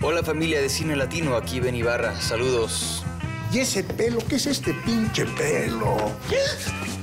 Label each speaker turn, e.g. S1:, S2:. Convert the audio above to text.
S1: Hola familia de Cine Latino, aquí Ben Ibarra. Saludos.
S2: ¿Y ese pelo? ¿Qué es este pinche pelo?